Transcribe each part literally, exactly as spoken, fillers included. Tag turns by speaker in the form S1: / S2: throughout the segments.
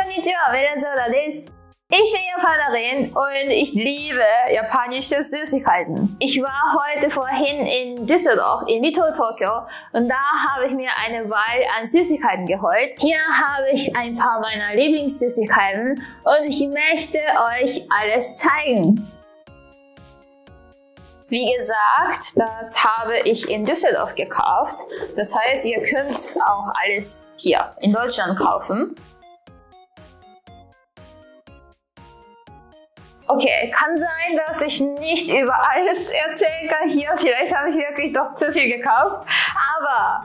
S1: Konnichiwa, Venezuela desu. Ich bin Japanerin und ich liebe japanische Süßigkeiten. Ich war heute vorhin in Düsseldorf, in Little Tokyo, und da habe ich mir eine Wahl an Süßigkeiten geholt. Hier habe ich ein paar meiner Lieblingssüßigkeiten und ich möchte euch alles zeigen. Wie gesagt, das habe ich in Düsseldorf gekauft. Das heißt, ihr könnt auch alles hier in Deutschland kaufen. Okay, kann sein, dass ich nicht über alles erzählen kann hier. Vielleicht habe ich wirklich doch zu viel gekauft. Aber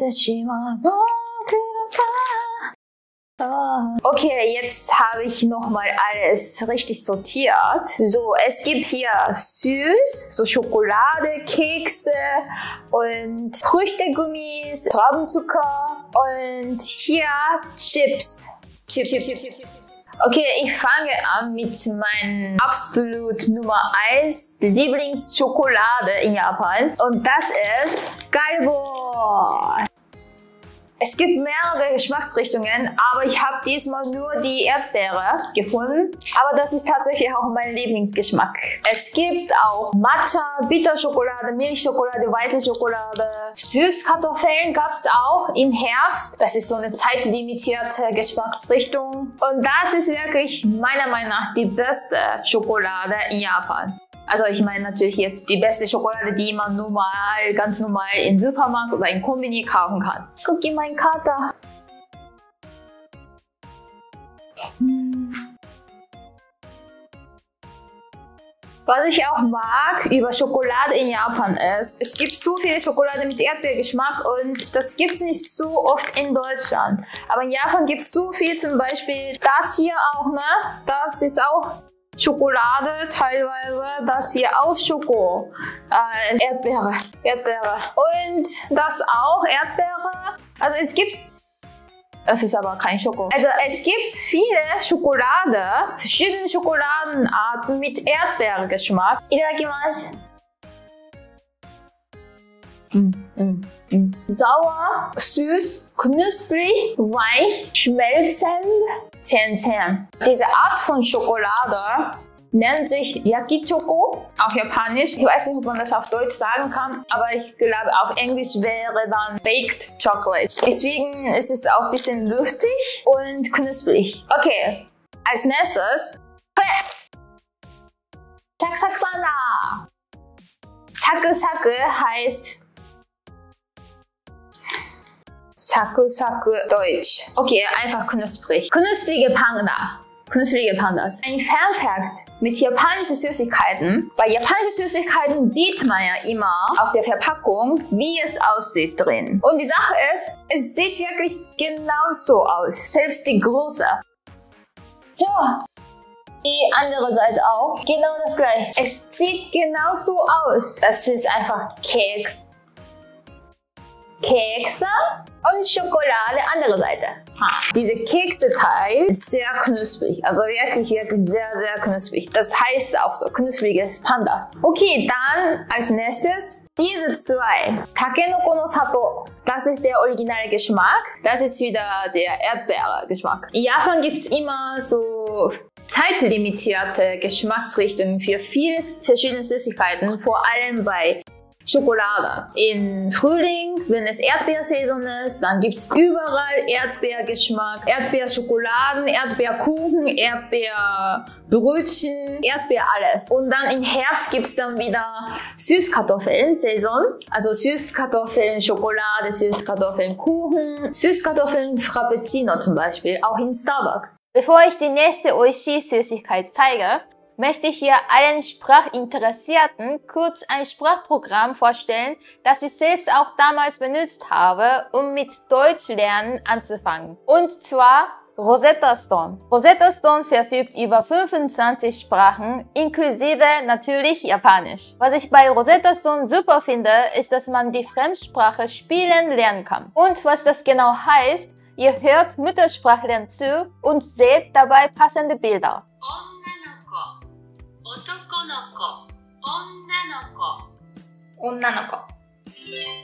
S1: okay, jetzt habe ich nochmal alles richtig sortiert. So, es gibt hier süß, so Schokolade, Kekse und Früchtegummis, Traubenzucker und hier Chips. Chips, Chips, Chips, Chips. Okay, ich fange an mit meinem absolut Nummer eins Lieblingsschokolade in Japan. Und das ist Garibo. Es gibt mehrere Geschmacksrichtungen, aber ich habe diesmal nur die Erdbeere gefunden. Aber das ist tatsächlich auch mein Lieblingsgeschmack. Es gibt auch Matcha, Bitterschokolade, Milchschokolade, weiße Schokolade. Süßkartoffeln gab es auch im Herbst. Das ist so eine zeitlimitierte Geschmacksrichtung. Und das ist wirklich meiner Meinung nach die beste Schokolade in Japan. Also ich meine natürlich jetzt die beste Schokolade, die man normal, ganz normal im Supermarkt oder im Konbini kaufen kann. Guck in meinen Kater. Was ich auch mag über Schokolade in Japan ist, es gibt so viele Schokolade mit Erdbeergeschmack und das gibt es nicht so oft in Deutschland. Aber in Japan gibt es so viel, zum Beispiel das hier auch, ne? Das ist auch Schokolade teilweise, das hier auch Schoko, äh, Erdbeere, Erdbeere und das auch Erdbeere. Also es gibt, das ist aber kein Schoko. Also es gibt viele Schokolade, verschiedene Schokoladenarten mit Erdbeergeschmack. Itadakimasu. Mm, mm, mm. Sauer, süß, knusprig, weich, schmelzend, zehn zehn. Diese Art von Schokolade nennt sich Yakichoko, auch japanisch. Ich weiß nicht, ob man das auf Deutsch sagen kann, aber ich glaube, auf Englisch wäre dann Baked Chocolate. Deswegen ist es auch ein bisschen luftig und knusprig. Okay, als nächstes Sakusakubana. Saku-Saku heißt Saku-Saku Deutsch. Okay, einfach knusprig. Knusprige Panda. Knusprige Pandas. Ein Fun-Fact mit japanischen Süßigkeiten. Bei japanischen Süßigkeiten sieht man ja immer auf der Verpackung, wie es aussieht drin. Und die Sache ist, es sieht wirklich genauso aus. Selbst die Größe. So. Die andere Seite auch. Genau das gleiche. Es sieht genauso aus. Das ist einfach Keks. Kekse und Schokolade, andere Seite. Ha. Diese Kekse-Teil ist sehr knusprig, also wirklich, wirklich sehr, sehr knusprig. Das heißt auch so, knusprige Pandas. Okay, dann als nächstes diese zwei. Takenoko no Sato. Das ist der originale Geschmack. Das ist wieder der Erdbeere-Geschmack. In Japan gibt es immer so zeitlimitierte Geschmacksrichtungen für viele verschiedene Süßigkeiten, vor allem bei Schokolade. Im Frühling, wenn es Erdbeersaison ist, dann gibt es überall Erdbeergeschmack, Erdbeerschokoladen, Erdbeerkuchen, Erdbeerbrötchen, Erdbeer alles. Und dann im Herbst gibt es dann wieder Süßkartoffeln-Saison, also Süßkartoffeln, Schokolade, Süßkartoffeln, Kuchen, Süßkartoffeln, Frappuccino zum Beispiel, auch in Starbucks. Bevor ich die nächste Oishi-Süßigkeit zeige, möchte ich hier allen Sprachinteressierten kurz ein Sprachprogramm vorstellen, das ich selbst auch damals benutzt habe, um mit Deutschlernen anzufangen. Und zwar Rosetta Stone. Rosetta Stone verfügt über fünfundzwanzig Sprachen, inklusive natürlich Japanisch. Was ich bei Rosetta Stone super finde, ist, dass man die Fremdsprache spielen lernen kann. Und was das genau heißt, ihr hört Muttersprachlern zu und seht dabei passende Bilder. 男の子、女の子、女の子、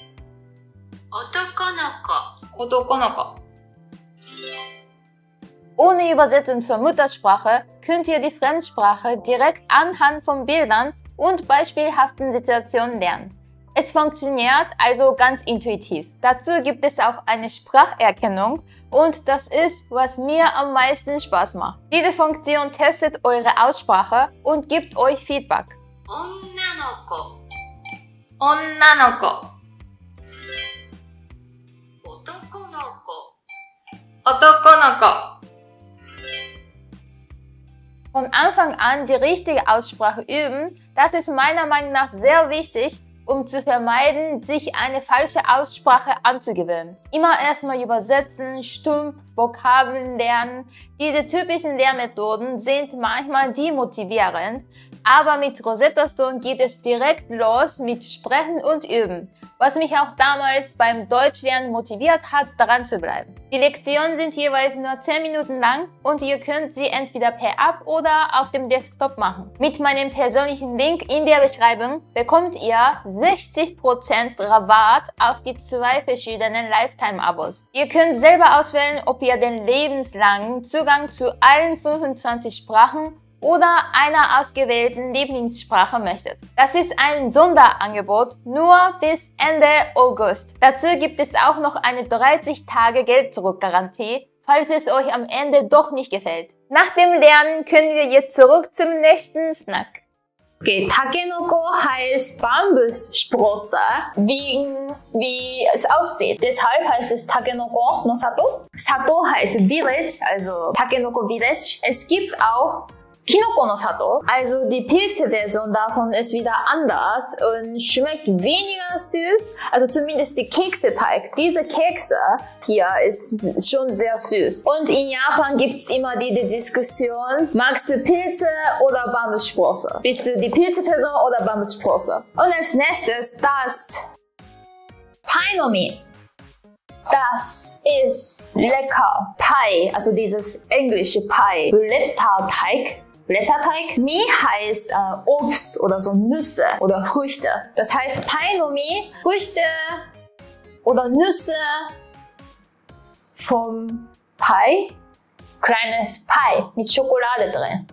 S1: 男の子、男の子、
S2: Ohne Übersetzung zur Muttersprache könnt ihr die Fremdsprache direkt anhand von Bildern und beispielhaften Situationen lernen. Es funktioniert also ganz intuitiv. Dazu gibt es auch eine Spracherkennung und das ist, was mir am meisten Spaß macht. Diese Funktion testet eure Aussprache und gibt euch Feedback. Onnanoko. Onnanoko. Otokonoko. Otokonoko. Von Anfang an die richtige Aussprache üben, das ist meiner Meinung nach sehr wichtig, um zu vermeiden, sich eine falsche Aussprache anzugewöhnen. Immer erstmal übersetzen, stumpf, Vokabeln lernen. Diese typischen Lehrmethoden sind manchmal demotivierend, aber mit Rosetta Stone geht es direkt los mit Sprechen und Üben, was mich auch damals beim Deutschlernen motiviert hat, daran zu bleiben. Die Lektionen sind jeweils nur zehn Minuten lang und ihr könnt sie entweder per App oder auf dem Desktop machen. Mit meinem persönlichen Link in der Beschreibung bekommt ihr sechzig Prozent Rabatt auf die zwei verschiedenen Lifetime-Abos. Ihr könnt selber auswählen, ob ihr den lebenslangen Zugang zu allen fünfundzwanzig Sprachen oder einer ausgewählten Lieblingssprache möchtet. Das ist ein Sonderangebot nur bis Ende August. Dazu gibt es auch noch eine dreißig Tage Geld-Zurück-Garantie, falls es euch am Ende doch nicht gefällt. Nach dem Lernen können wir jetzt zurück zum nächsten Snack.
S1: Okay, Takenoko heißt Bambussprosse, wegen wie es aussieht. Deshalb heißt es Takenoko no Sato. Sato heißt Village, also Takenoko Village. Es gibt auch Kinoko no Sato, also die Pilze-Version davon ist wieder anders und schmeckt weniger süß, also zumindest die Kekseteig. Diese Kekse hier ist schon sehr süß. Und in Japan gibt es immer die, die Diskussion, magst du Pilze oder Bambussprosse? Bist du die Pilze-Version oder Bambussprosse? Und als nächstes das Painomi. Das ist lecker. Pie, also dieses englische Pie. Blätterteig. Blätterteig. Mi heißt äh, Obst oder so Nüsse oder Früchte. Das heißt Painomi, Früchte oder Nüsse vom Pie. Kleines Pie mit Schokolade drin.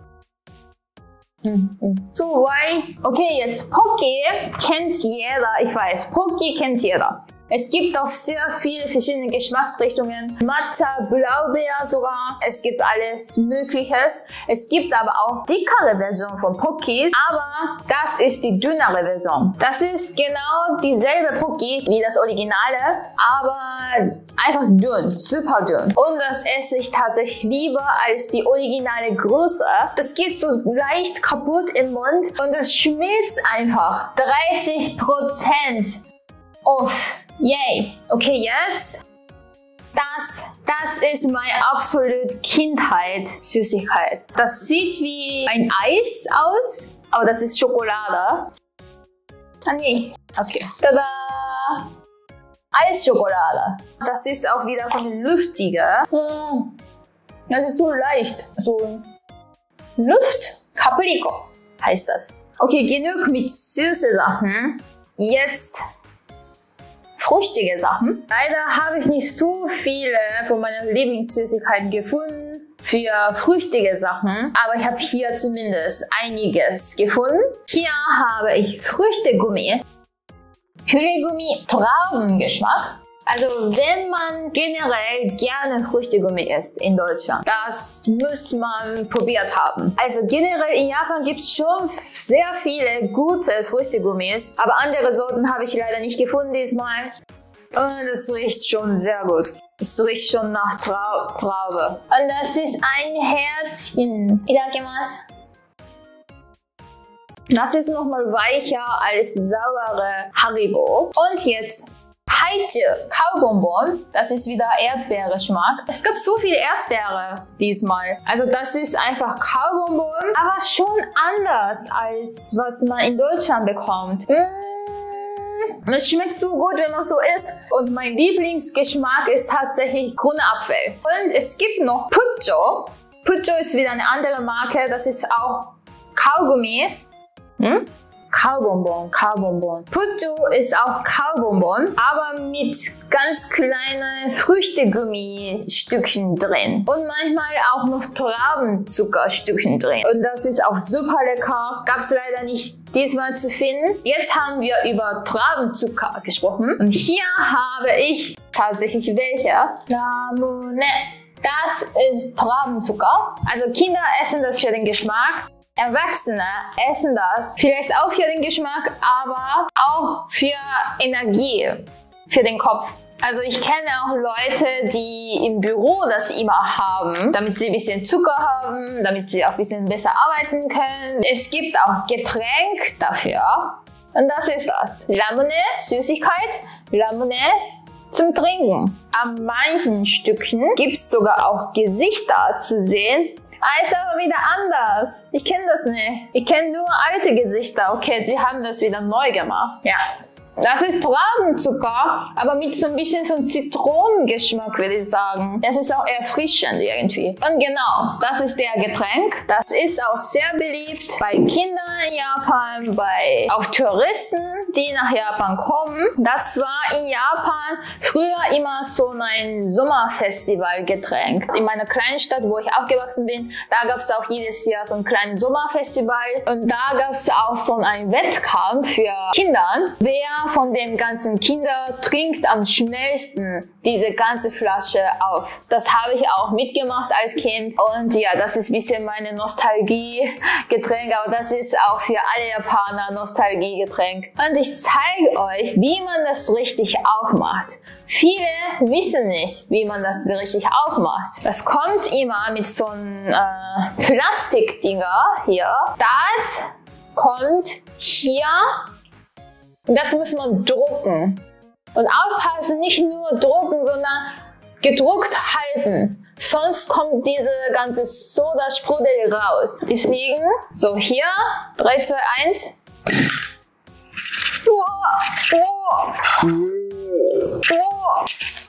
S1: Mhm. So, why? Okay, jetzt Pocky kennt jeder. Ich weiß, Pocky kennt jeder. Es gibt auch sehr viele verschiedene Geschmacksrichtungen. Matcha, Blaubeer sogar. Es gibt alles Mögliches. Es gibt aber auch dickere Version von Pockies, aber das ist die dünnere Version. Das ist genau dieselbe Pocky wie das Originale, aber einfach dünn, super dünn. Und das esse ich tatsächlich lieber als die originale Größe. Das geht so leicht kaputt im Mund und das schmilzt einfach. dreißig Prozent off. Yay! Okay, jetzt. Das, das ist meine absolute Kindheit-Süßigkeit. Das sieht wie ein Eis aus, aber das ist Schokolade. Ah, nee. Okay. Tada! Eisschokolade. Das ist auch wieder so eine luftige. Das ist so leicht. So Luft. Caprico heißt das. Okay, genug mit süßen Sachen. Jetzt fruchtige Sachen. Leider habe ich nicht so viele von meinen Lieblingssüßigkeiten gefunden für fruchtige Sachen, aber ich habe hier zumindest einiges gefunden. Hier habe ich Früchtegummi, Hühnergummi, Traubengeschmack. Also wenn man generell gerne Früchtegummi isst in Deutschland, das muss man probiert haben. Also generell in Japan gibt es schon sehr viele gute Früchtegummis, aber andere Sorten habe ich leider nicht gefunden diesmal. Und es riecht schon sehr gut. Es riecht schon nach Trau Traube. Und das ist ein Herzchen. Itadakimasu. Das ist nochmal weicher als saure Haribo. Und jetzt Haiju, Kaubonbon, das ist wieder Erdbeergeschmack. Es gab so viele Erdbeere diesmal. Also das ist einfach Kaubonbon, aber schon anders als was man in Deutschland bekommt. Mmh, es schmeckt so gut, wenn man so isst. Und mein Lieblingsgeschmack ist tatsächlich grüner Apfel. Und es gibt noch Pucho. Pucho ist wieder eine andere Marke, das ist auch Kaugummi. Hm? Kaubonbon, Kaubonbon. Putu ist auch Kaubonbon, aber mit ganz kleinen Früchtegummistückchen drin. Und manchmal auch noch Traubenzuckerstückchen drin. Und das ist auch super lecker. Gab es leider nicht diesmal zu finden. Jetzt haben wir über Traubenzucker gesprochen. Und hier habe ich tatsächlich welche. Lamune. Das ist Traubenzucker. Also Kinder essen das für den Geschmack. Erwachsene essen das vielleicht auch für den Geschmack, aber auch für Energie, für den Kopf. Also ich kenne auch Leute, die im Büro das immer haben, damit sie ein bisschen Zucker haben, damit sie auch ein bisschen besser arbeiten können. Es gibt auch Getränk dafür und das ist das. Lamune, Süßigkeit, Lamune zum Trinken. An manchen Stückchen gibt es sogar auch Gesichter zu sehen. Ah, ist aber wieder anders. Ich kenne das nicht. Ich kenne nur alte Gesichter. Okay, sie haben das wieder neu gemacht. Ja. Das ist Traubenzucker, aber mit so ein bisschen so einem Zitronengeschmack, würde ich sagen. Das ist auch erfrischend irgendwie. Und genau, das ist der Getränk. Das ist auch sehr beliebt bei Kindern in Japan, bei auch Touristen, die nach Japan kommen. Das war in Japan früher immer so ein Sommerfestivalgetränk. In meiner kleinen Stadt, wo ich aufgewachsen bin, da gab es auch jedes Jahr so ein kleines Sommerfestival. Und da gab es auch so einen Wettkampf für Kinder, wer von den ganzen Kindern trinkt am schnellsten diese ganze Flasche auf. Das habe ich auch mitgemacht als Kind und ja, das ist ein bisschen meine Nostalgie-Getränk, aber das ist auch für alle Japaner Nostalgie-Getränk. Und ich zeige euch, wie man das richtig auch macht. Viele wissen nicht, wie man das richtig auch macht. Das kommt immer mit so einem äh, Plastikdinger hier. Das kommt hier. Das muss man drucken. Und aufpassen, nicht nur drucken, sondern gedruckt halten. Sonst kommt diese ganze Soda-Sprudel raus. Deswegen, so hier, drei, zwei, eins. Oh, oh, oh.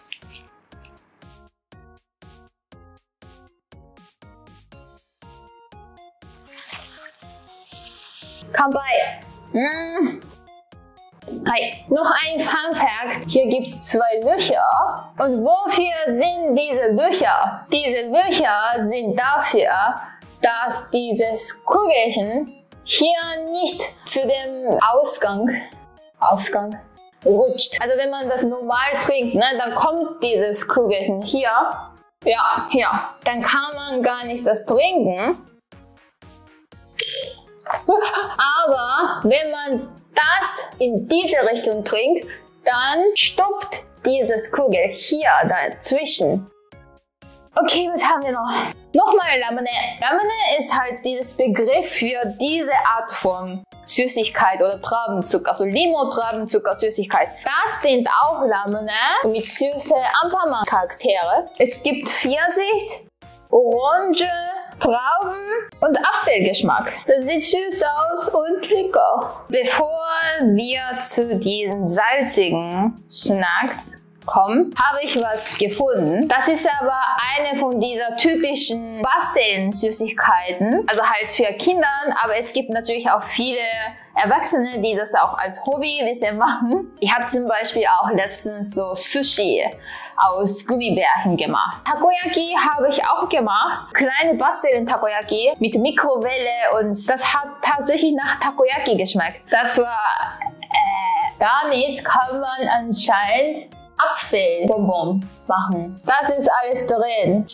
S1: Kanpai. Mm. Hi. Noch ein Fun Fact. Hier gibt es zwei Löcher. Und wofür sind diese Löcher? Diese Löcher sind dafür, dass dieses Kugelchen hier nicht zu dem Ausgang, Ausgang rutscht. Also wenn man das normal trinkt, ne, dann kommt dieses Kugelchen hier. Ja, hier. Dann kann man gar nicht das trinken. Aber wenn man das in diese Richtung trinkt, dann stoppt dieses Kugel hier dazwischen. Okay, was haben wir noch? Nochmal Lamune. Lamune ist halt dieses Begriff für diese Art von Süßigkeit oder Traubenzucker, also Limo-Traubenzucker Süßigkeit. Das sind auch Lamune mit süßen Anpanman-Charaktere. Es gibt Pfirsich, Orange, Trauben und Apfelgeschmack. Das sieht süß aus und lecker. Bevor wir zu diesen salzigen Snacks kommen, habe ich was gefunden. Das ist aber eine von dieser typischen Basteln-Süßigkeiten. Also halt für Kinder, aber es gibt natürlich auch viele Erwachsene, die das auch als Hobby ein bisschen machen. Ich habe zum Beispiel auch letztens so Sushi aus Gummibärchen gemacht. Takoyaki habe ich auch gemacht. Kleine Basteln-Takoyaki mit Mikrowelle und das hat tatsächlich nach Takoyaki geschmeckt. Das war... Äh, damit kann man anscheinend Apfelbonbon machen. Das ist alles drin.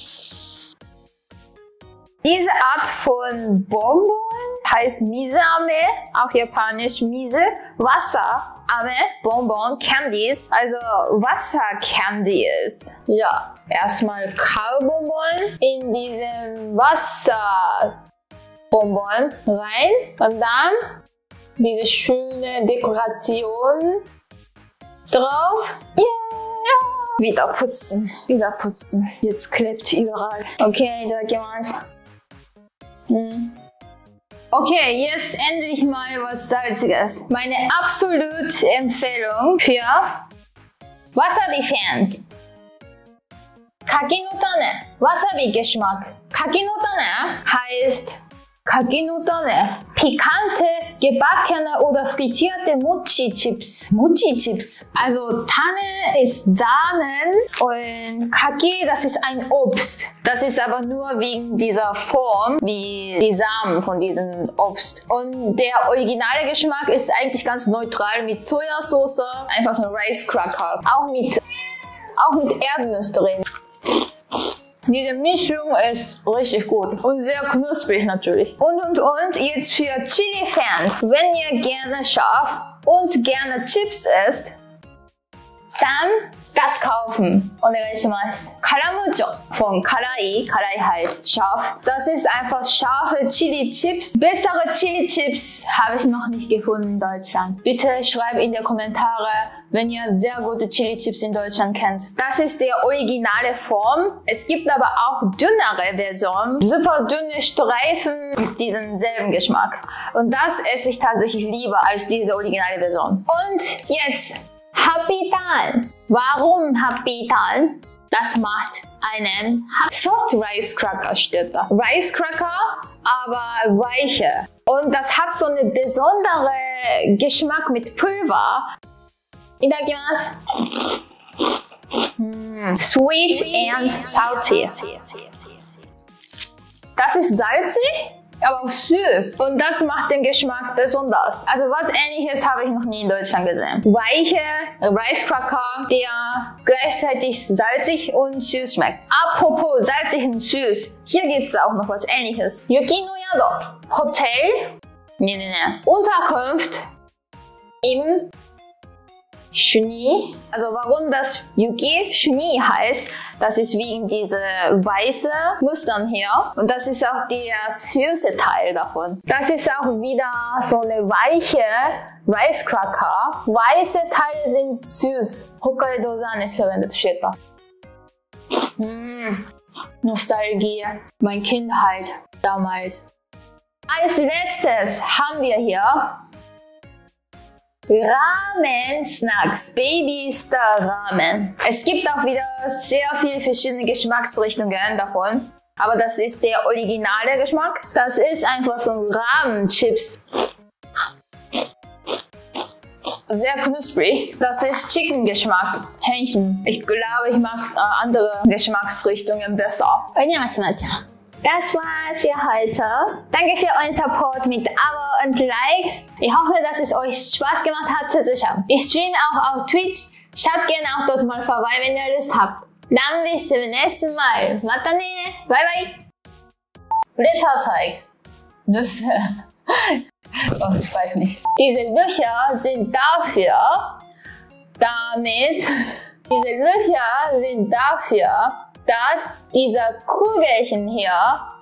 S1: Diese Art von Bonbon heißt Miseame, auf Japanisch Mise, Wasserame, Bonbon, Candies, also Wassercandies. Ja, erstmal Kaubonbon in diesen Wasserbonbon rein und dann diese schöne Dekoration drauf. Yeah. Wieder putzen, wieder putzen. Jetzt klebt überall. Okay, itadakimasu. Hm. Okay, jetzt endlich mal was Salziges. Meine absolute Empfehlung für Wasabi-Fans. Kaki no Tane, Wasabi-Geschmack. Kaki no Tane heißt Kage no Tane. Pikante, gebackene oder frittierte Mochi-Chips. Mochi-Chips. Also Tanne ist Sahnen und Kage, das ist ein Obst. Das ist aber nur wegen dieser Form, wie die Samen von diesem Obst. Und der originale Geschmack ist eigentlich ganz neutral mit Sojasauce, einfach so ein Rice Cracker. Auch mit, auch mit Erdnuss drin. Diese Mischung ist richtig gut und sehr knusprig natürlich. Und und und jetzt für Chili-Fans, wenn ihr gerne scharf und gerne Chips esst, dann das kaufen. Onegaishimasu. Karamucho von Karai. Karai heißt scharf. Das ist einfach scharfe Chili-Chips. Bessere Chili-Chips habe ich noch nicht gefunden in Deutschland. Bitte schreibt in die Kommentare, wenn ihr sehr gute Chili-Chips in Deutschland kennt. Das ist die originale Form. Es gibt aber auch dünnere Versionen. Super dünne Streifen mit diesem selben Geschmack. Und das esse ich tatsächlich lieber als diese originale Version. Und jetzt Happitan. Warum Happitan? Das macht einen Soft Rice Cracker, steht da. Rice Cracker, aber weiche. Und das hat so einen besonderen Geschmack mit Pulver. Itadakimasu. Mm, sweet and salty. Das ist salzig, aber auch süß. Und das macht den Geschmack besonders. Also was Ähnliches habe ich noch nie in Deutschland gesehen. Weiche Rice Cracker, der gleichzeitig salzig und süß schmeckt. Apropos salzig und süß. Hier gibt es auch noch was Ähnliches. Yuki no Yado. Hotel. Nee, nee, nee. Unterkunft im Shuni. Also warum das Yuki Shuni heißt, das ist wegen diese weiße Mustern hier. Und das ist auch der süße Teil davon. Das ist auch wieder so eine weiche Rice Cracker. Weiße Teile sind süß. Hokkaido-san ist verwendet, steht da. Mm, Nostalgie. Meine Kindheit damals. Als letztes haben wir hier Ramen-Snacks, Baby-Star-Ramen. Es gibt auch wieder sehr viele verschiedene Geschmacksrichtungen davon. Aber das ist der originale Geschmack. Das ist einfach so ein Ramen-Chips. Sehr knusprig. Das ist Chicken-Geschmack. Hähnchen. Ich glaube, ich mag äh, andere Geschmacksrichtungen besser. Das war's für heute. Danke für euren Support mit Abo und Likes. Ich hoffe, dass es euch Spaß gemacht hat zuzuschauen. Ich streame auch auf Twitch. Schaut gerne auch dort mal vorbei, wenn ihr Lust habt. Dann bis zum nächsten Mal. Matane. Bye bye. Blätterteig. Nüsse. Oh, ich weiß nicht. Diese Löcher sind dafür, damit, diese Löcher sind dafür, dass diese Kugelchen hier